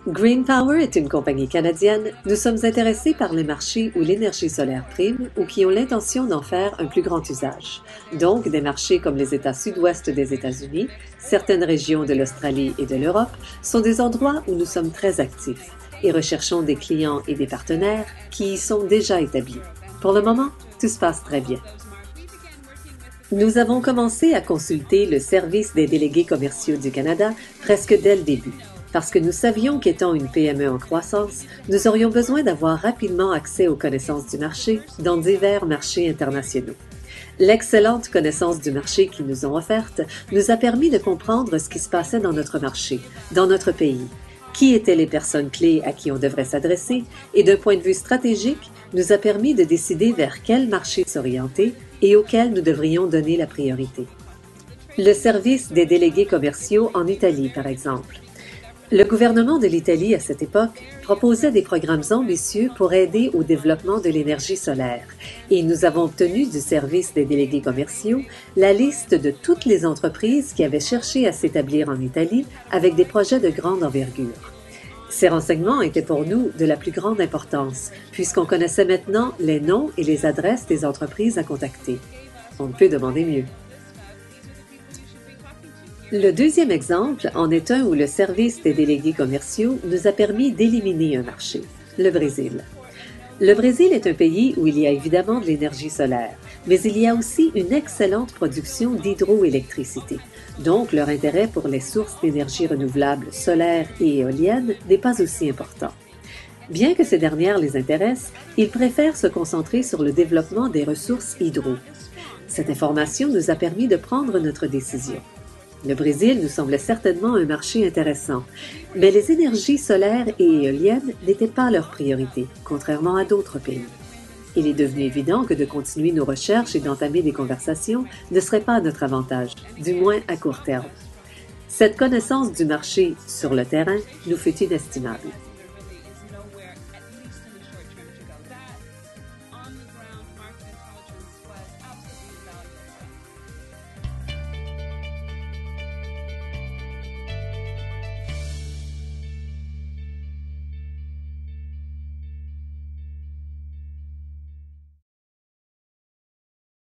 Green Power est une compagnie canadienne. Nous sommes intéressés par les marchés où l'énergie solaire prime ou qui ont l'intention d'en faire un plus grand usage. Donc, des marchés comme les États sud-ouest des États-Unis, certaines régions de l'Australie et de l'Europe sont des endroits où nous sommes très actifs et recherchons des clients et des partenaires qui y sont déjà établis. Pour le moment, tout se passe très bien. Nous avons commencé à consulter le Service des délégués commerciaux du Canada presque dès le début, parce que nous savions qu'étant une PME en croissance, nous aurions besoin d'avoir rapidement accès aux connaissances du marché dans divers marchés internationaux. L'excellente connaissance du marché qu'ils nous ont offerte nous a permis de comprendre ce qui se passait dans notre marché, dans notre pays, qui étaient les personnes clés à qui on devrait s'adresser, et d'un point de vue stratégique, nous a permis de décider vers quel marché s'orienter et auquel nous devrions donner la priorité. Le service des délégués commerciaux en Italie, par exemple. Le gouvernement de l'Italie, à cette époque, proposait des programmes ambitieux pour aider au développement de l'énergie solaire, et nous avons obtenu du service des délégués commerciaux la liste de toutes les entreprises qui avaient cherché à s'établir en Italie avec des projets de grande envergure. Ces renseignements étaient pour nous de la plus grande importance, puisqu'on connaissait maintenant les noms et les adresses des entreprises à contacter. On ne peut demander mieux. Le deuxième exemple en est un où le service des délégués commerciaux nous a permis d'éliminer un marché, le Brésil. Le Brésil est un pays où il y a évidemment de l'énergie solaire, mais il y a aussi une excellente production d'hydroélectricité. Donc, leur intérêt pour les sources d'énergie renouvelables solaires et éoliennes n'est pas aussi important. Bien que ces dernières les intéressent, ils préfèrent se concentrer sur le développement des ressources hydro. Cette information nous a permis de prendre notre décision. Le Brésil nous semblait certainement un marché intéressant, mais les énergies solaires et éoliennes n'étaient pas leur priorité, contrairement à d'autres pays. Il est devenu évident que de continuer nos recherches et d'entamer des conversations ne serait pas à notre avantage, du moins à court terme. Cette connaissance du marché sur le terrain nous fut inestimable.